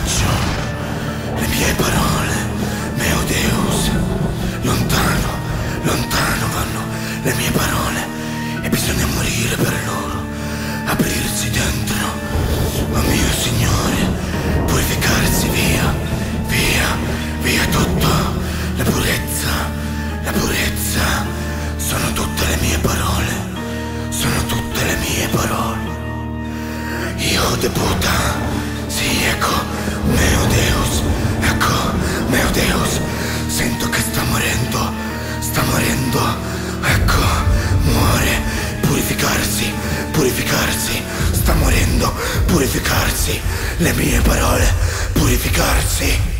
braccio, le mie parole, meo Deus. Lontano, lontano vanno le mie parole e bisogna morire per loro, aprirsi dentro, oh mio Signore, purificarsi via, via, via tutto, la purezza, sono tutte le mie parole, sono tutte le mie parole. Hijo de puta, sì, ecco, meo Deus, ecco, meo Deus, sento che sta morendo, ecco, muore, purificarsi, sta morendo, purificarsi, le mie parole, purificarsi.